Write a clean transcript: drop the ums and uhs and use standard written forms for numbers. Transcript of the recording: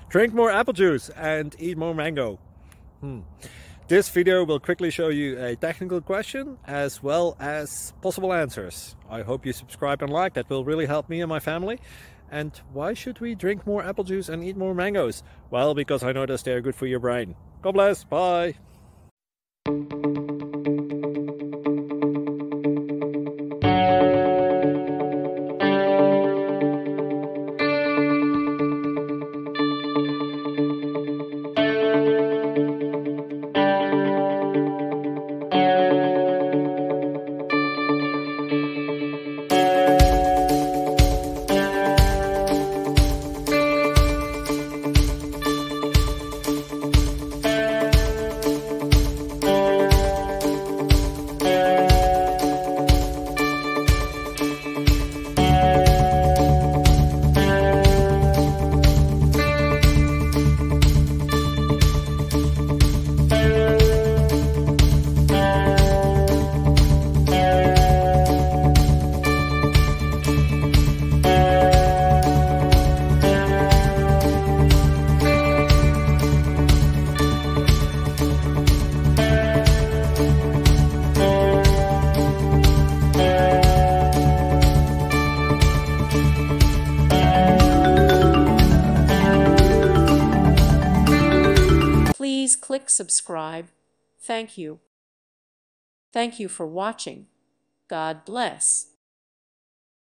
Drink more apple juice and eat more mango. This video will quickly show you a technical question as well as possible answers. I hope you subscribe and like, that will really help me and my family. And why should we drink more apple juice and eat more mangoes? Well, because I noticed they're good for your brain. God bless, bye! Please click subscribe. Thank you. Thank you for watching. God bless.